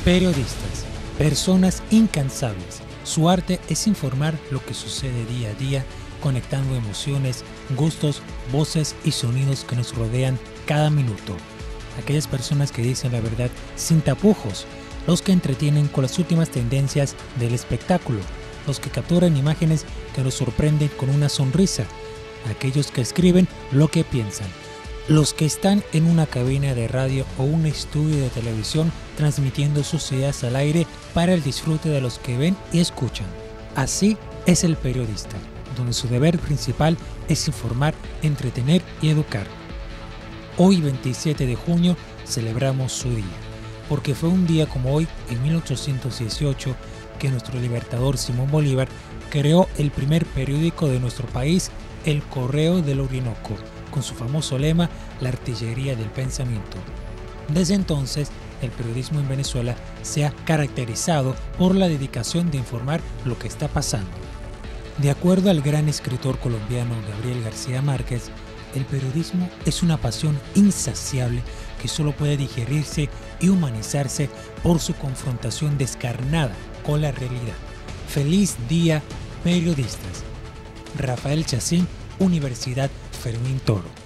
Periodistas, personas incansables. Su arte es informar lo que sucede día a día, conectando emociones, gustos, voces y sonidos que nos rodean cada minuto. Aquellas personas que dicen la verdad sin tapujos, los que entretienen con las últimas tendencias del espectáculo, los que capturan imágenes que nos sorprenden con una sonrisa, aquellos que escriben lo que piensan, los que están en una cabina de radio o un estudio de televisión transmitiendo sus ideas al aire para el disfrute de los que ven y escuchan. Así es el periodista, donde su deber principal es informar, entretener y educar. Hoy, 27 de junio, celebramos su día, porque fue un día como hoy, en 1818, que nuestro libertador Simón Bolívar creó el primer periódico de nuestro país, El Correo del Orinoco, con su famoso lema, la artillería del pensamiento. Desde entonces, el periodismo en Venezuela se ha caracterizado por la dedicación de informar lo que está pasando. De acuerdo al gran escritor colombiano Gabriel García Márquez, el periodismo es una pasión insaciable que solo puede digerirse y humanizarse por su confrontación descarnada con la realidad. ¡Feliz día, periodistas! Rafael Chacín, Universidad Fermín Toro.